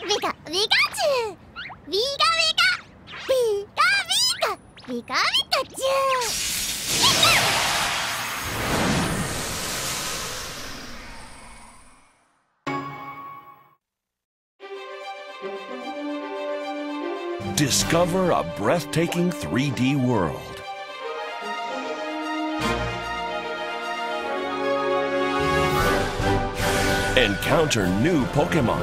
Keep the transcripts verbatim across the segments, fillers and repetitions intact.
ビカビカチュウビカビカビカビカビカビカチュウ。 Discover a breathtaking three D world. Encounter new Pokémon.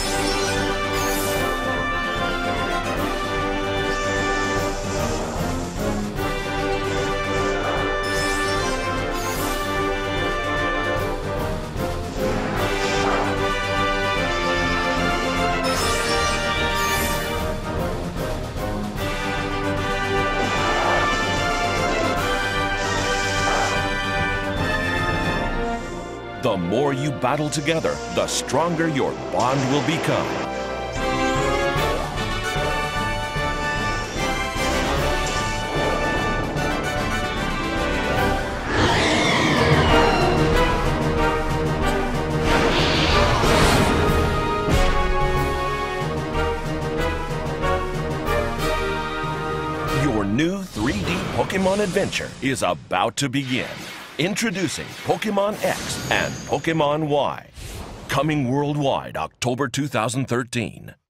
The more you battle together, the stronger your bond will become. Your new three D Pokémon adventure is about to begin. Introducing Pokémon X and Pokémon Y. Coming worldwide October two thousand thirteen.